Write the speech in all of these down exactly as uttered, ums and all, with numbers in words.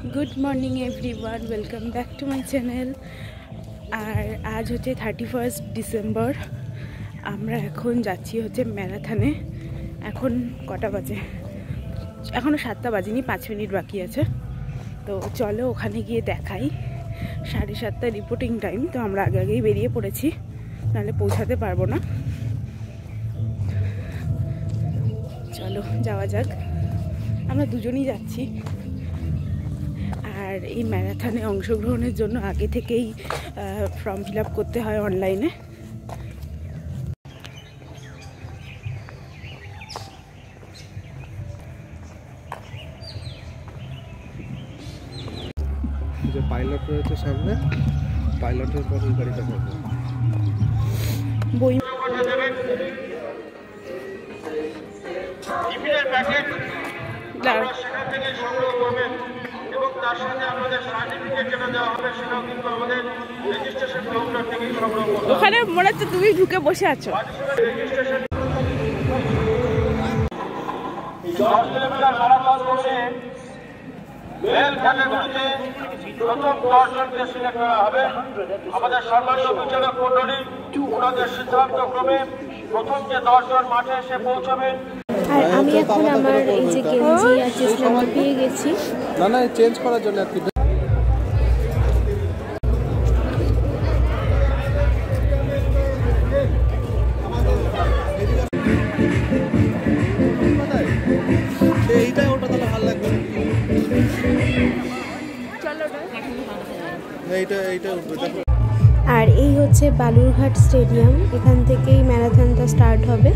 Good morning everyone, welcome back to my channel. আর আজ হচ্ছে থার্টি ফার্স্ট ডিসেম্বর। আমরা এখন যাচ্ছি হচ্ছে ম্যারাথনে। এখন কটা বাজে? এখনও সাতটা বাজেনি, পাঁচ মিনিট বাকি আছে। তো চলো ওখানে গিয়ে দেখাই। সাড়ে সাতটা রিপোর্টিং টাইম, তো আমরা আগে আগেই বেরিয়ে পড়েছি, নাহলে পৌঁছাতে পারবো না। চলো যাওয়া যাক। আমরা দুজনেই যাচ্ছি। আর এই ম্যারাথনে অংশগ্রহণের জন্য আগে থেকেই ফর্ম ফিল আপ করতে হয় অনলাইনে। যে পাইলট রয়েছে সামনে, পাইলটের পর এই গাড়িটা যাবে। বই টিফিনের প্যাকেট আপনারা সেখান থেকে সংগ্রহ করবেন এবং তার সাথে আমাদের সার্টিফিকেট যেটা দেওয়া হবে সেটাও কিন্তু আমাদের রেজিস্ট্রেশন কাউন্টার থেকেই সংগ্রহ করতে হবে। ওখানে মনে হচ্ছে তুমি ঢুকে বসে আছো। রেজিস্ট্রেশন দশ কিলোমিটার ম্যারাথন কোর্সে মেল ক্যাটাগরিতে প্রথম দশ জনকে সিলেক্ট করা হবে। আমাদের সম্মানীয় বিচারক মণ্ডলী ওনাদের সিদ্ধান্ত ক্রমে প্রথম যে দশ জন মাঠে এসে পৌঁছবে। আর আমি এখন আমার এই যে গেঞ্জি আর চেস্টনাটটা পেয়ে গেছি। না না চেঞ্জ করার জন্য আর কি। এইটাই ওটা তাহলে ভালো লাগবে। এইটা এইটা আর এই হচ্ছে বালুরঘাট স্টেডিয়াম, এখান থেকেই ম্যারাথনটা স্টার্ট হবে।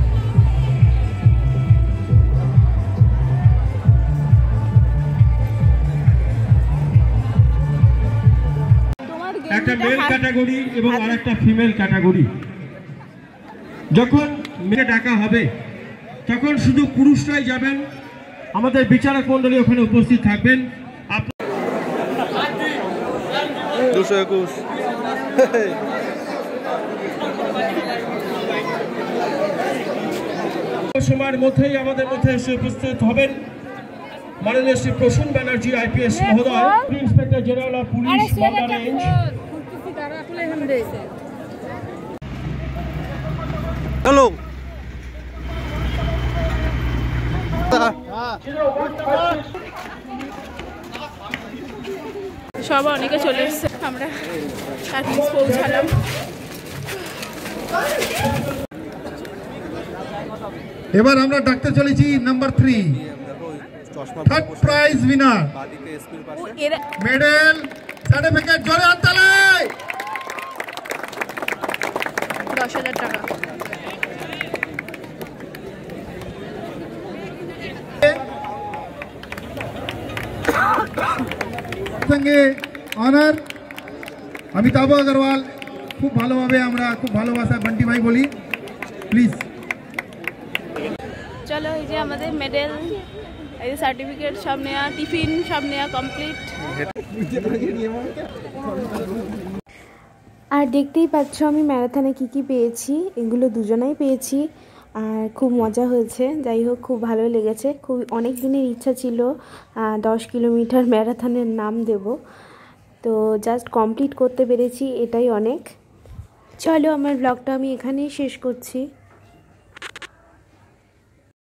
একটা মেল ক্যাটাগরি এবং আরেকটা ফিমেল ক্যাটাগরি। যখন মেয়ে ডাকা হবে তখন শুধু পুরুষরাই যাবেন। আমাদের বিচারক মণ্ডলী ওখানে উপস্থিত থাকবেন। দুশো একুশ সময়ের মধ্যেই আমাদের মধ্যে এসে উপস্থিত হবেন মাননীয় শ্রী প্রসূন ব্যানার্জি আইপিএস মহোদয়, inspector general of police Malda range. Hello সব অনেকে চলে এসছে, আমরা পৌঁছালাম। এবার আমরা ডাকতে চলেছি number three, third prize winner, medal certificate জোরে হাততালি। দশ হাজার টাকা। সঙ্গে অনার অমিতাভ আগরওয়াল। খুব ভালোভাবে আমরা খুব ভালোবাসা বন্টি ভাই বলি, প্লিজ। চলো, এই যে আমাদের মেডেল, এই যে সার্টিফিকেট সব নেওয়া, টিফিন সব নেওয়া কমপ্লিট। আর দেখতেই পাচ্ছ আমি ম্যারাথনে কি কি পেয়েছি, এগুলো দুজনেই পেয়েছি। আর খুব মজা হয়েছে। যাই হোক, খুব ভালো লেগেছে। খুব অনেক দিনের ইচ্ছা ছিল দশ কিলোমিটার ম্যারাথনের নাম দেব, তো জাস্ট কমপ্লিট করতে পেরেছি, এটাই অনেক। চলো, আমার ব্লগটা আমি এখানেই শেষ করছি।